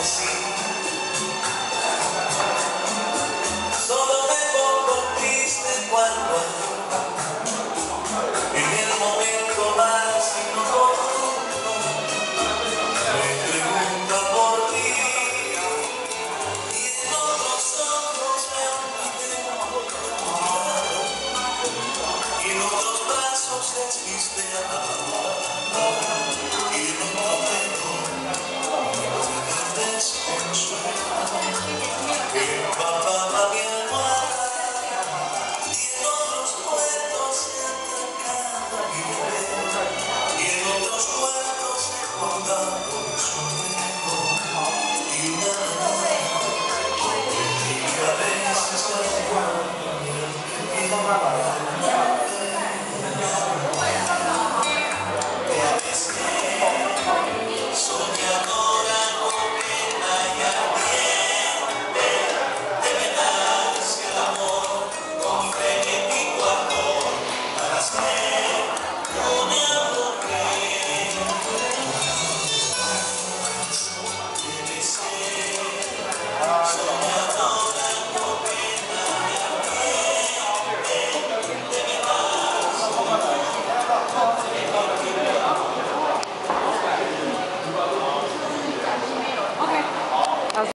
así. Solo me pongo triste cuando en el momento más inoportuno me pregunta por ti y en otros ojos me olvidé y en otros brazos despiste y en otro dedo me desconsuela.